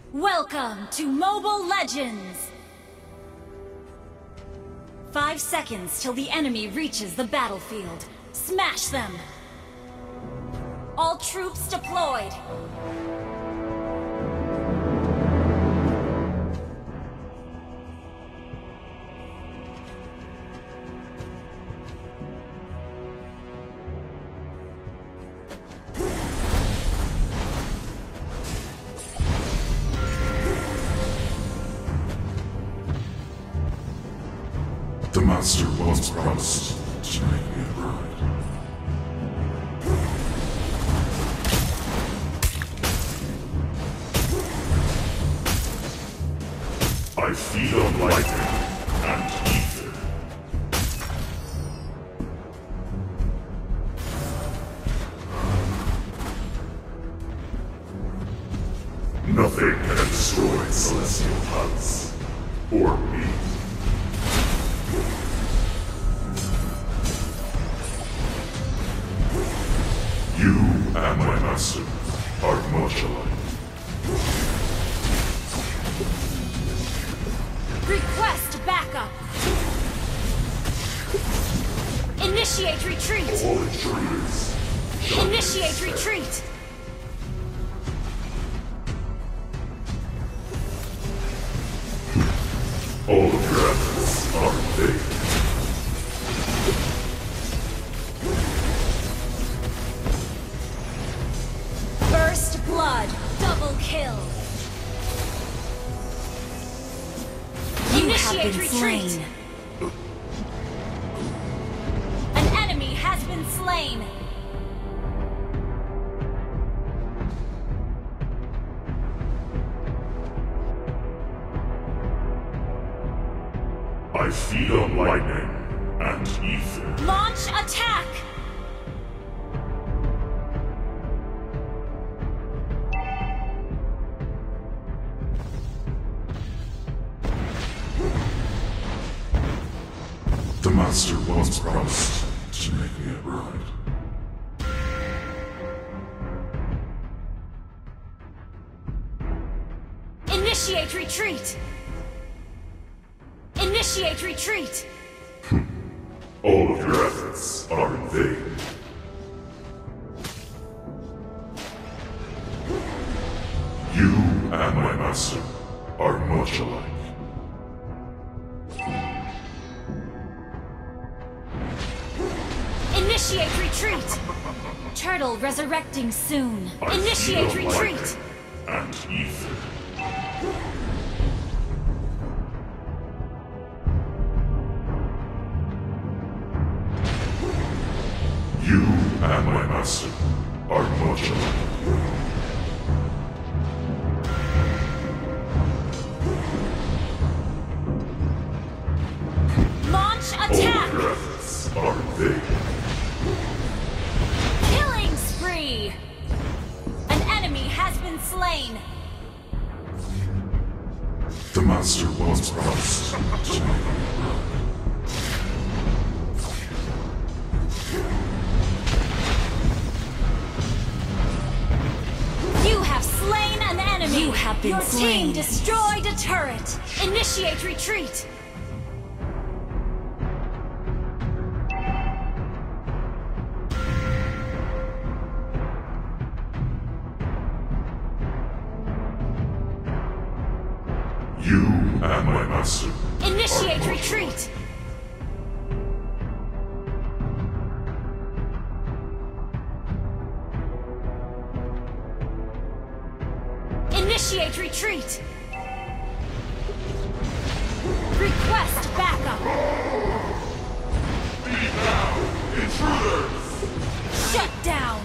Welcome to Mobile Legends! 5 seconds till the enemy reaches the battlefield. Smash them! All troops deployed! The Master once promised to make me a bride. I feed on lightning and ether. Nothing can destroy Celestial Heights or me. You and my master are much alike. Request backup! Initiate retreat! All intruders shall be Initiate spared. retreat! All of your efforts are in vain. First blood, double kill! Initiate retreat! An enemy has been slain! I feed on lightning and ether. Launch attack! The Master once promised to make me a bride. Initiate retreat! Initiate retreat! All of your efforts are in vain. You and my master are much alike. Initiate retreat! Turtle resurrecting soon. I Initiate feed on retreat! lightning and ether. You and my master are much alike. Launch All attack! of your efforts are in vain. Killing spree! An enemy has been slain! The Master once promised to make me a bride. You have slain an enemy! You have been Your slain. team destroyed a turret! Initiate retreat! You and my master Initiate are much retreat! Initiate retreat! Request backup! Intruders! Shut down!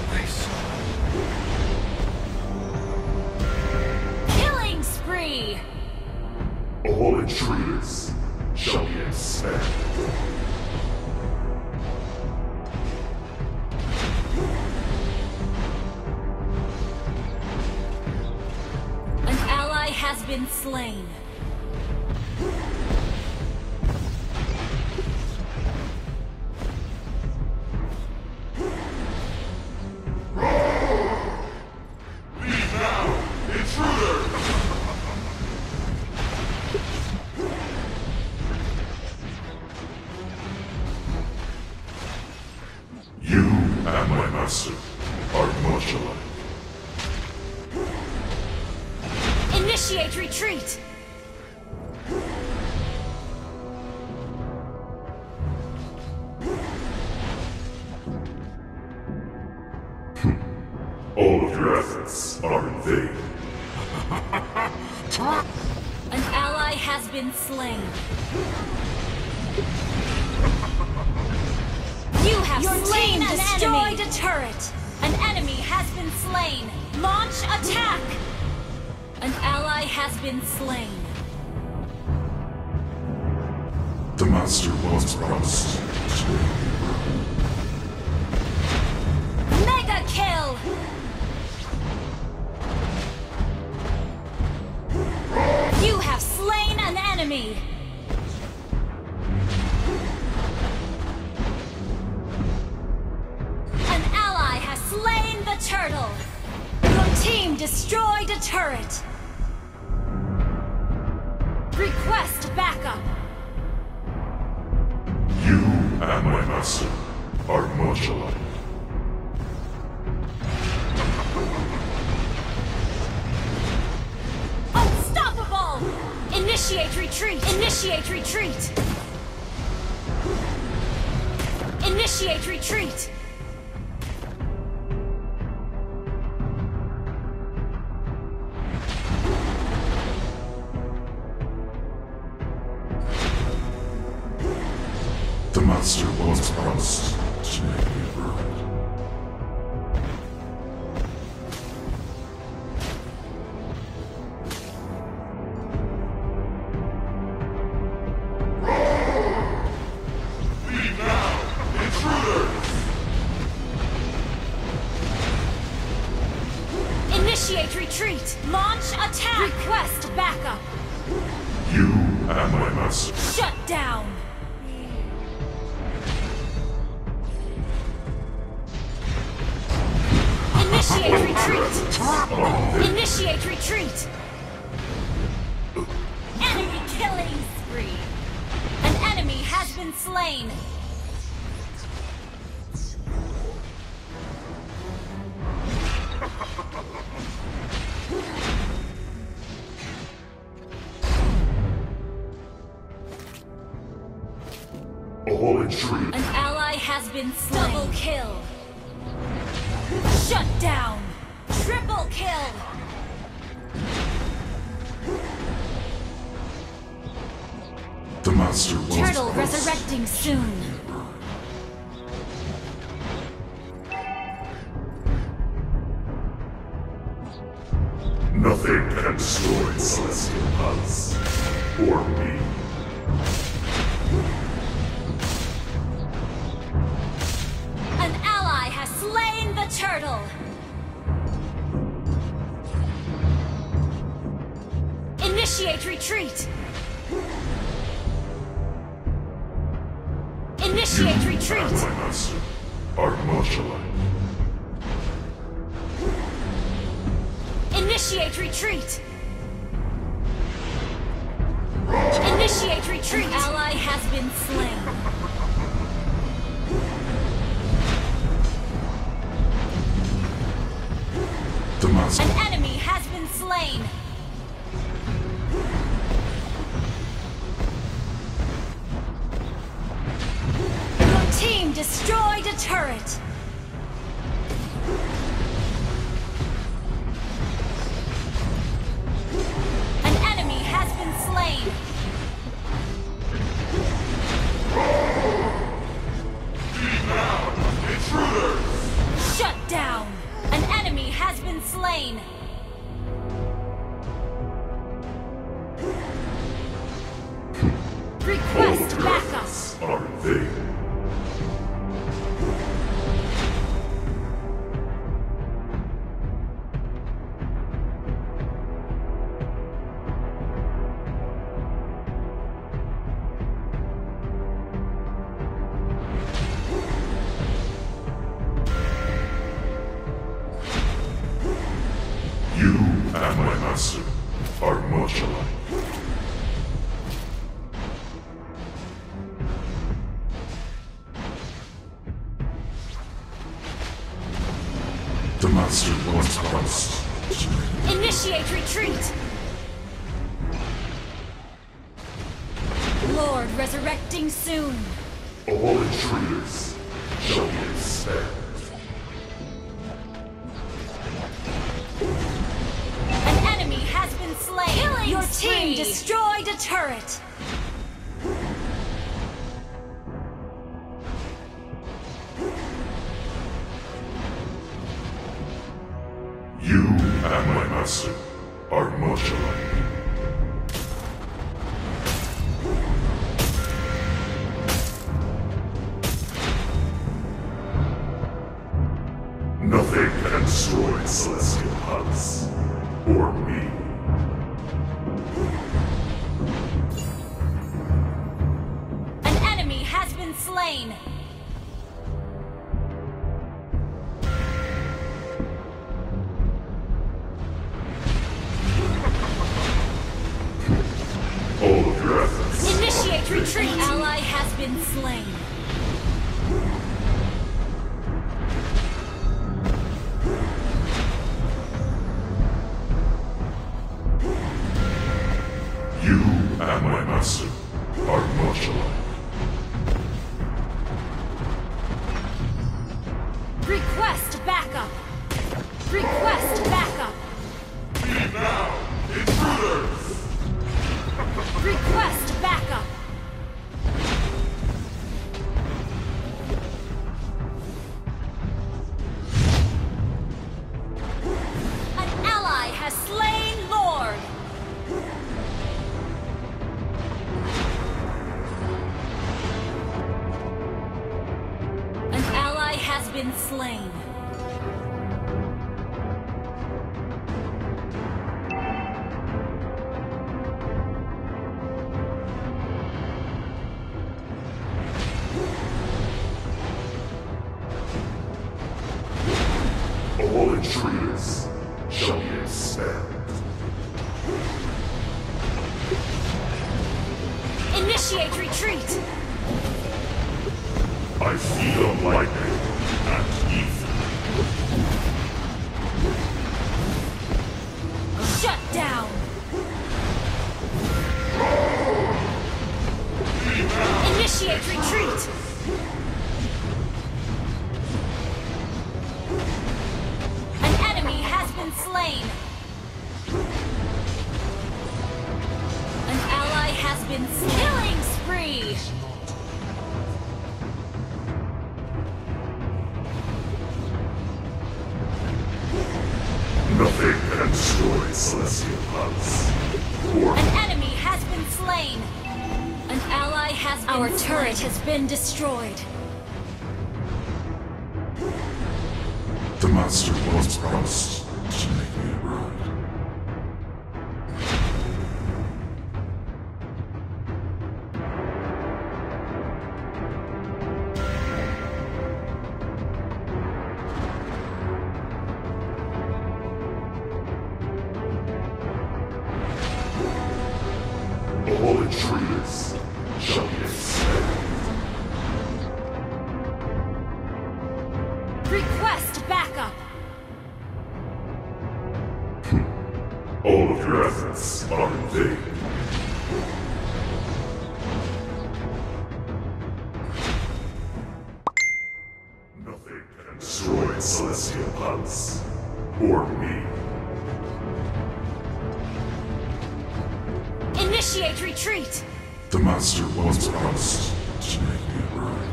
Killing spree! All intruders shall be ensnared. An ally has been slain. Leave now, intruders! and my master are much alike. Initiate retreat! All of your efforts are in vain. An ally has been slain. You have slain an enemy! Destroyed a turret! An enemy has been slain! Launch attack! An ally has been slain. The master once promised to Mega kill! You have slain an enemy! An ally has slain the turtle! Your team destroyed a turret! Request backup! You and my master are much alike. Unstoppable! Initiate retreat! Initiate retreat! Initiate retreat! The master once promised to make me a bird. Leave now, intruders! Initiate retreat! Launch attack! Request backup! You and my master. Shut down! Initiate retreat! Initiate retreat! Enemy killing spree! An enemy has been slain! All intruders. An ally has been slain! Double kill! Shut down! Triple kill! The master once Turtle promised resurrecting soon! nothing can destroy Celestial Palace or me. An ally has slain the turtle! Initiate retreat! Initiate You retreat! and my master are much alike. Initiate retreat! Initiate retreat! An ally has been slain. The master. An enemy has been slain. Your team destroyed a turret. An enemy has been slain. Intruders! Shut down. An enemy has been slain. Request backup. Are in vain. The master once promised to make me. Initiate retreat! Lord resurrecting soon! All intruders shall be expelled. An enemy has been slain! Killing Your spree. team destroyed a turret! You and my master are much alike. Nothing can destroy Celestial Palace, or me. An enemy has been slain! All of your efforts. Initiate retreat! An ally has been slain. You and my master are much alike. Request backup! Request backup! Leave now, intruders! Request backup! An ally has slain Lord! An ally has been slain. All intruders shall be expelled. Initiate retreat! I feed on lightning and ether. Shut down! Initiate retreat! An enemy has been slain! An ally has been slain! Killing spree! Nothing can destroy Celestial Palace, or An enemy has been slain! An ally has been Our turret has been destroyed. the master once promised to make me a bride. All intruders shall be expelled. Request backup! All of your efforts are in vain. Nothing can destroy Celestial Palace, or me. Initiate retreat! The master once promised to make me a bride.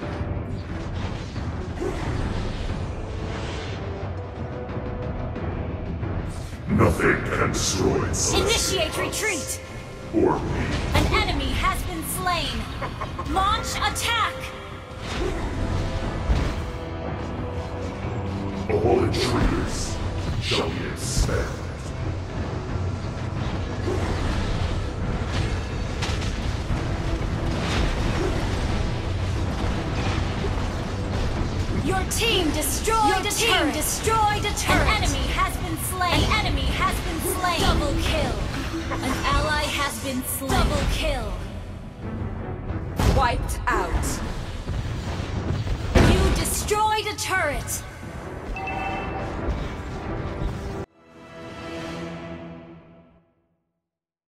Nothing can destroy Celestial Initiate Palace, retreat! or me. An enemy has been slain! Launch attack! All intruders shall be expelled. Your team destroyed a turret! Destroyed a turret! An enemy has been slain! An enemy has been slain! Double kill! An ally has been slain! Double kill! Wiped out. You destroyed a turret!